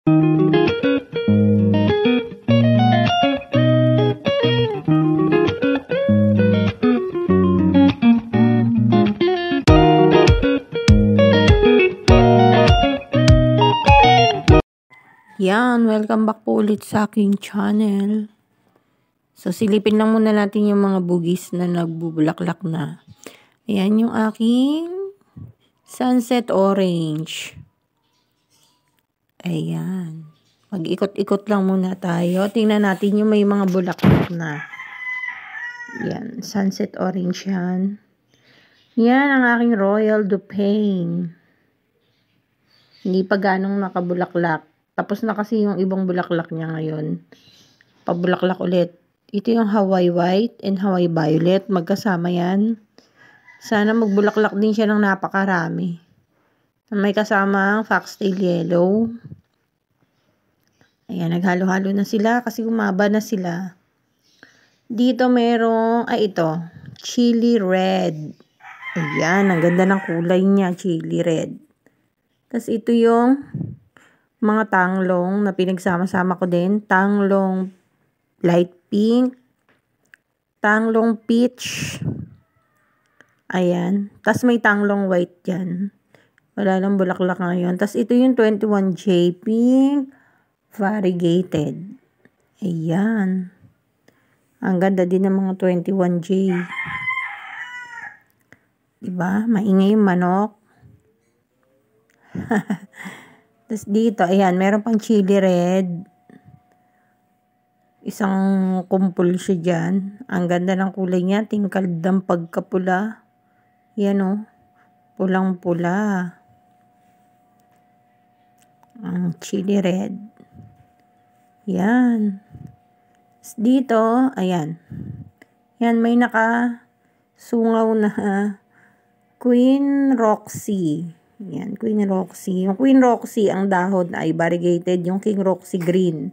Yan, welcome back po ulit sa aking channel. So, silipin lang muna natin yung mga bugis na nagbubulaklak na. Ayan yung aking sunset orange. Ayan. Mag-ikot-ikot lang muna tayo. Tingnan natin yung may mga bulaklak na. Ayan, sunset orange yan. Yan ang aking Royal DuPain. Hindi pa ganong nakabulaklak. Tapos na kasi yung ibang bulaklak niya ngayon. Pabulaklak ulit. Ito yung Hawaii White and Hawaii Violet. Magkasama yan. Sana magbulaklak din siya ng napakarami. May kasamang foxtail yellow. Ayan, naghalo-halo na sila kasi umaba na sila. Dito merong, ito, chili red. Ayan, ang ganda ng kulay niya, chili red. Tapos ito yung mga tanglong na pinagsama-sama ko din. Tanglong light pink. Tanglong peach. Ayan. Tapos may tanglong white dyan. Wala lang bulaklak ngayon. Tapos ito yung 21J pink variegated. Ayan. Ang ganda din ng mga 21J. Diba? Maingay yung manok. Tapos dito, ayan, meron pang chili red. Isang kumpul siya dyan. Ang ganda ng kulay niya. Tingkad ng pagkapula. Yan o. Pulang-pula. Ang chili red. Yan. Tapos dito, ayan. Yan, may nakasungaw na Queen Roxy. Yan, Queen Roxy. Yung Queen Roxy, ang dahon ay variegated. Yung King Roxy green.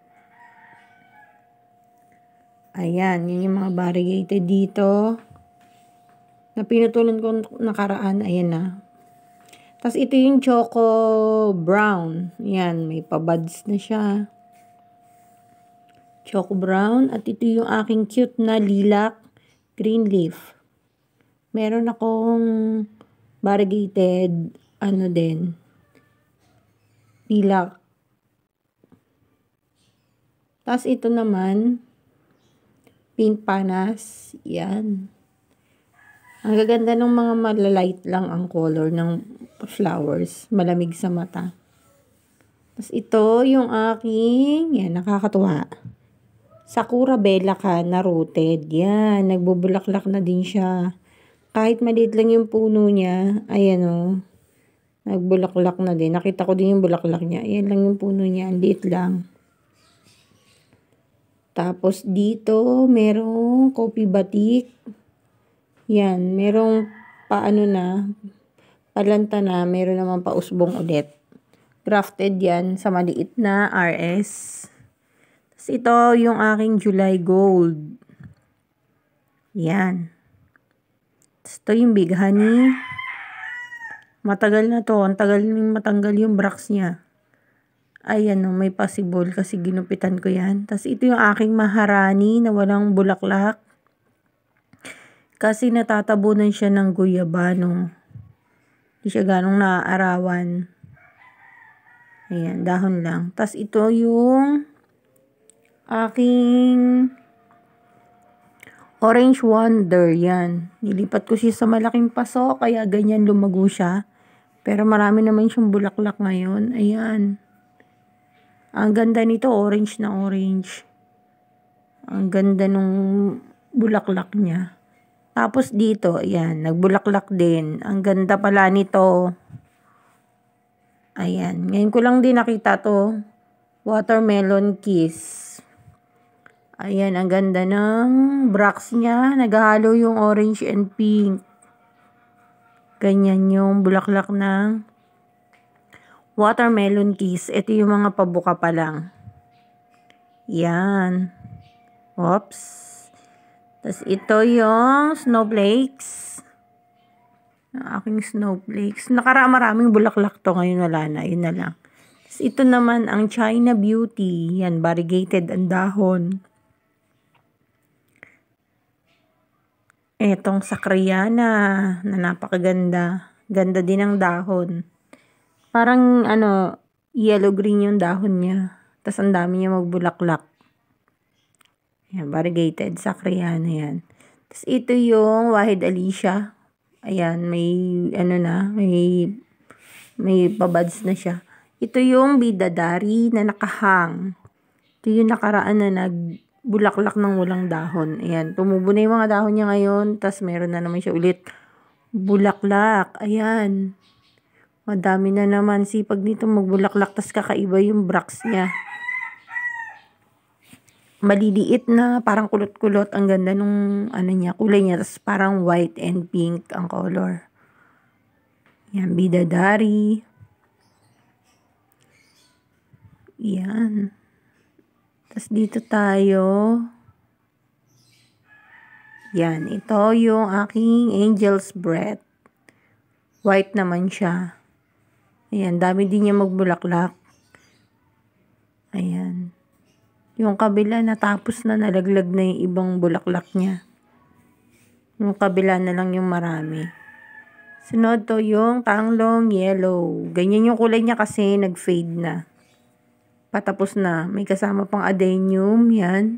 Ayan, yun yung mga variegated dito. Na pinutulan ko nakaraan. Ayan na. Tapos ito yung Choco Brown. Yan, may pabuds na siya. Choco Brown. At ito yung aking cute na lilac green leaf. Meron akong variegated, din, lilac. Tapos ito naman, pink panas. Yan. Ang gaganda ng mga malalight lang ang color ng flowers. Malamig sa mata. Tapos ito yung aking, yan, nakakatuwa. Sakura Belacan na rooted. Yan, nagbubulaklak na din siya. Kahit maliit lang yung puno niya, ayan o, nagbulaklak na din. Nakita ko din yung bulaklak niya. Ayan lang yung puno niya, liit lang. Tapos dito, merong coffee batik. Yan, merong palanta na, meron naman pausbong ulit. Grafted yan sa maliit na RS. Tapos ito yung aking July Gold. Yan. Ito yung Big Honey. Matagal na to. Ang tagal nang matanggal yung bracts niya. Ayan o, may possible kasi ginupitan ko yan. Tapos ito yung aking Maharani na walang bulaklak. Kasi natatabunan siya ng guyabano. Hindi siya ganong naaarawan. Ayan, dahon lang. Tapos ito yung aking Orange Wonder, yan. Nilipat ko siya sa malaking paso, kaya ganyan lumago siya. Pero marami naman siyang bulaklak ngayon. Ayan. Ang ganda nito, orange na orange. Ang ganda nung bulaklak niya. Tapos dito, ayan, nagbulaklak din. Ang ganda pala nito. Ayan. Ngayon ko lang din nakita to. Watermelon Kiss. Ayan, ang ganda ng bracts niya. Naghahalo yung orange and pink. Ganyan yung bulaklak ng Watermelon Kiss. Ito yung mga pabuka pa lang. Yan. Oops. Tapos ito yung snowflakes. Ang aking snowflakes. Maraming bulaklak to. Ngayon wala na. Yun na lang. Ito naman ang China Beauty. Yan, variegated ang dahon. Etong Sakriyana na napakaganda. Ganda din ang dahon. Parang yellow-green yung dahon niya. Tapos ang dami niya magbulaklak. Yan, variegated. Sakriyana yan. Tapos ito yung Wahid Alicia. Ayan, may pabads na siya. Ito yung Bidadari na nakahang. Ito yung nakaraan na nagbulaklak ng walang dahon. Ayan, tumubo na yung mga dahon niya ngayon. Tapos meron na naman siya ulit bulaklak. Ayan. Madami na naman. Sipag nito magbulaklak. Tapos kakaiba yung bracts niya. Maliliit na, parang kulot-kulot. Ang ganda nung kulay niya. Tapos parang white and pink ang color. Yan, Bidadari. Yan. Tapos dito tayo. Yan, ito yung aking Angel's Breath. White naman siya. Ayan, dami din niya magbulaklak. Ayan. Yung kabila natapos na, nalaglag na yung ibang bulaklak niya. Yung kabila na lang yung marami. Sunod to yung Tanglong Yellow. Ganyan yung kulay niya kasi nag-fade na. Patapos na. May kasama pang adenium. Yan.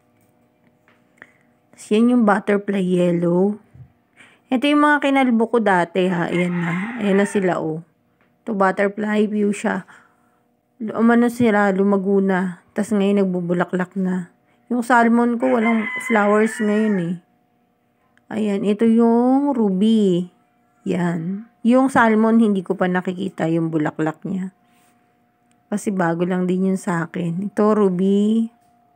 Tapos yan yung Butterfly Yellow. Ito yung mga kinalbo ko dati ha. Ayan na. Ayan na sila Ito Butterfly Fuchsia. Sila, lumago na. Tapos ngayon nagbubulaklak na. Yung salmon ko walang flowers ngayon Ayan. Ito yung Ruby. Yan. Yung salmon hindi ko pa nakikita yung bulaklak niya. Kasi bago lang din yun sa akin. Ito, Ruby.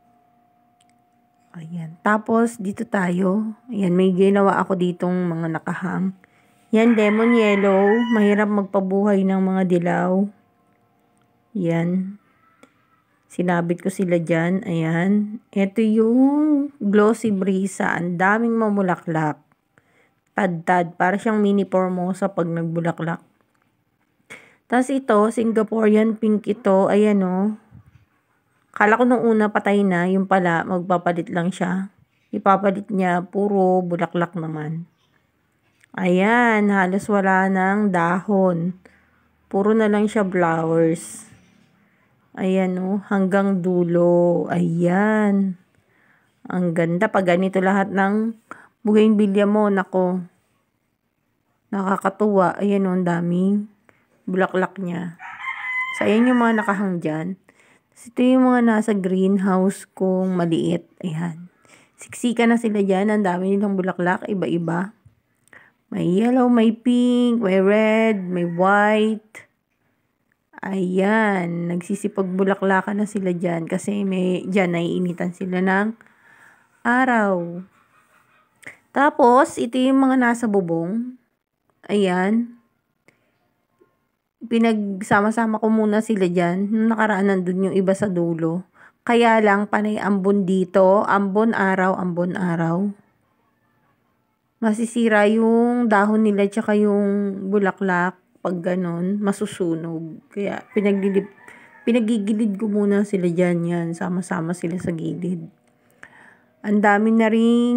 Ayan. Tapos, dito tayo. Ayan, may ginawa ako ditong mga nakahang. Yan, Lemon Yellow. Mahirap magpabuhay ng mga dilaw. Yan. Sinabit ko sila dyan. Ayan. Ito yung Glossy Brisa. Ang daming mamulaklak. Tad-tad. Para siyang mini Formosa pag nagbulaklak. Tapos ito, Singaporean Pink ito. Ayan Kala ko nung una patay na. Yung pala, magpapalit lang siya. Ipapalit niya, puro bulaklak naman. Ayan, halos wala ng dahon. Puro na lang siya flowers. Ayan hanggang dulo. Ayan. Ang ganda. Pag ganito lahat ng bougainvillea mo, nako. Nakakatuwa. Ayan ang daming bulaklak niya. So, ayan yung mga nakahang dyan. So, ito yung mga nasa greenhouse kong maliit. Ayan. Siksika na sila dyan. Ang dami nilang bulaklak. Iba-iba. May yellow, may pink, may red, may white. Ayan. Nagsisipag-bulaklakan na sila dyan. Kasi dyan naiinitan sila ng araw. Tapos, ito yung mga nasa bubong. Ayan. Pinagsama-sama ko muna sila dyan. Nung nakaraan nandun yung iba sa dulo. Kaya lang, panay ambon dito. Ambon araw, ambon araw. Masisira yung dahon nila tsaka yung bulaklak. Pag ganun, masusunog. Kaya pinagigilid ko muna sila dyan. Yan, sama-sama sila sa gilid. Ang dami na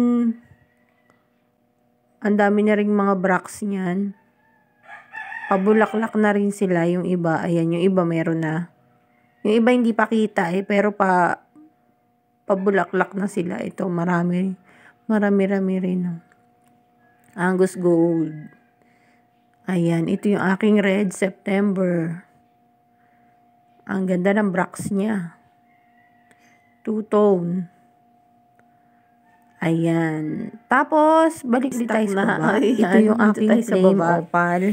ring mga bracts niyan. Pabulaklak na rin sila yung iba. Ayan, yung iba meron na. Yung iba hindi pa kita pero pabulaklak na sila. Ito, marami rin. Angus Gold. Ayan, ito yung aking Red September. Ang ganda ng bracts niya. Two-tone. Ayan. Tapos, balik tayo sa baba. Ito yung aking Flame Opal.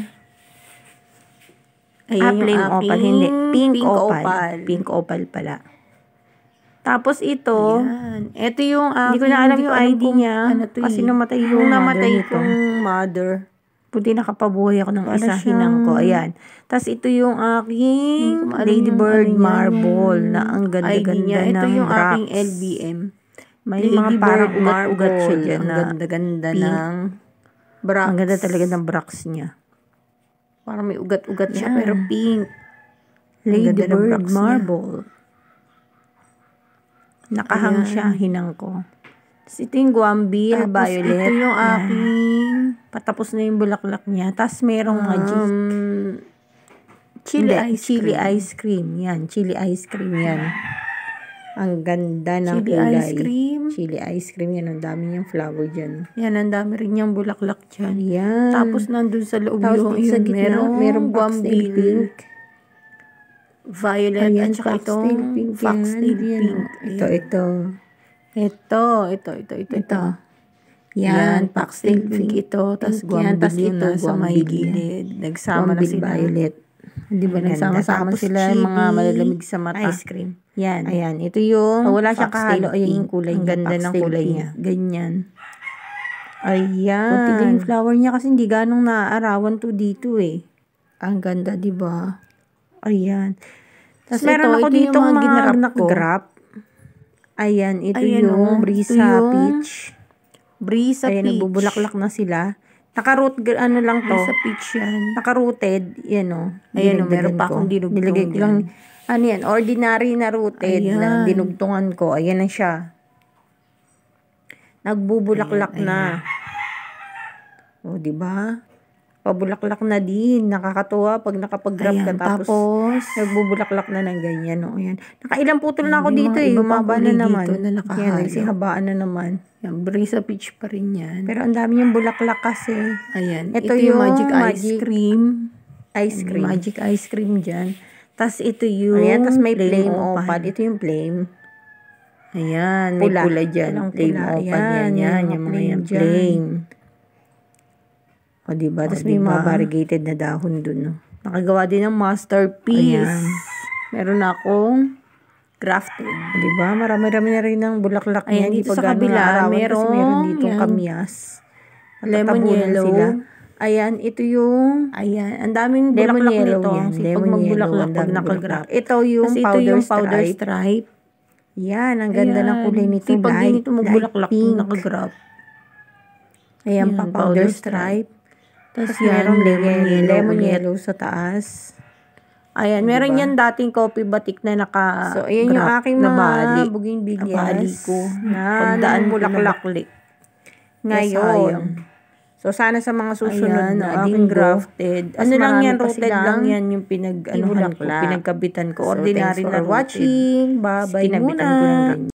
Ayan yung opal. Hindi. Pink opal. Pink opal pala. Tapos ito. Ayan. Ito yung hindi ko na alam yung ID niya. Kasi namatay yung namatay kong mother. Buti nakapabuhay ako ng isa hinang ko. Ayan. Tapos ito yung aking Ladybird Marble. Na ang ganda-ganda ng Ito yung bracts. aking LBM. May mga parang Ladybird ugat-ugat siya Marble. dyan. Ang ganda-ganda ng bracts. Ang ganda talaga ng bracts niya. Parang may ugat-ugat siya pero pink. Lady ganda ng Bird box niya. Marble. Nakahang Ayan. siya, hinang ko. Tapos ito yung Guambil Tapos Violet. ito yung Yan. aking Patapos na yung bulaklak niya. Tapos merong magic. chili Hindi, ice chili cream. ice cream. Yan, chili ice cream yan. Ang ganda ng Chili kulay. ice cream. Chili ice cream yan. Ang dami niyang flower dyan. Yan, ang dami rin niyang bulaklak dyan. Yan. Tapos nandun sa loob Tapos yung dito sa gitna, merong Guambil foxtail pink. violet Ayan, at saka itong foxtail pink yan. foxtail Yan, pink. Ito. Ito. Yan, Yan, foxtail pink ito. Tapos guambil tas yung ito, nasa may guambil. gilid. Nagsama na Guambil sila. violet. Di ba Ganda. nagsama-sama Tapos sila chili, mga malalamig sa mata. ice cream. Yan. Ayan, ito yung Wala siyang foxtail kahalo. Ayan pink. yung kulay Ang niya. ganda ng Foxtail kulay pink. niya. Ganyan. Ayan. Kunti lang yung flower niya kasi hindi ganong naaarawan to dito eh. Ang ganda, di ba? Ayan. Tapos Meron ako ito dito yung mga ginrap ko. nakagrap. Ayan, ito Ayan, yung oh. Brisa Ito yung Peach. Brisa Ayan, peach. nagbubulaklak na sila. Naka-root, ano lang to. Brisa peach yan. Naka-rooted, yan o. Ayan o, meron pa akong dinugtong Nilagay ko lang, ano yan, ordinary na rooted na Ayan. dinugtungan ko. Ayan na siya. Nagbubulaklak Ayan, na. O, diba? Pabulaklak na din. Nakakatuwa pag nakapag-grab ka. Ayan, Tapos, nagbubulaklak na ng ganyan. O, ayan. Nakailang putol na ako May dito mga eh. iba pang Bumaba na kulay naman. dito na nakahalo. Yan, nagsihabaan na naman. Yan, Brisa peach pa rin yan. Pero ang dami yung bulaklak kasi. Ayan, Ito ito yung yung magic ice magic cream. Ice cream. Magic ice cream dyan. Tapos ito yung Ayan, tapos may flame opal. opal. Ito yung flame. Ayan, may pula dyan. Walang Flame pula. opal yan. Yan, Yung yung mga mga yan, dyan. flame. O, diba? Tapos may diba? mga variegated na dahon dun. No? Nakagawa din ng masterpiece. Ayan. Meron akong Grafted. o, diba? Marami-rami na rin ng bulaklak niya. Ayan, Hindi dito pa sa gano'ng kabila, naarawan kasi merong, meron ditong yan. kamyas. Lemon Matatabunan yellow. sila. Ayan, ito yung Ayan, ang daming lemon bulaklak yellow nito. yan. Kasi Lemon pag yellow, magbulaklak, ang pag daming nakagrap. bulaklak. Ito yung Kasi ito powder yung powder stripe. stripe. Yan, ang ganda ng kulay nito. Kasi pag Light, ganito magbulaklak, light pink. nakagrap. Ayan Yan, pa, powder powder stripe. Tapos Tapos merong yan, lemon ulit. yellow sa taas. Ayan, meron Diba? yan dating coffee batik na So, ayan yung aking mga nabali. bougainvilleas Nabali ko. na Pagdaan mo bulaklak. bulaklak. Ngayon. So, sana sa mga susunod Ayan, na aking linggo, grafted. mas Ano lang marami yan, pa rooted silang lang yan yung pinag-anuhan ko, ibulaklak. pinagkabitan ko. So, Ordinary thanks na for rooted. watching. Bye-bye Kinabitan muna. ko ng ganyan.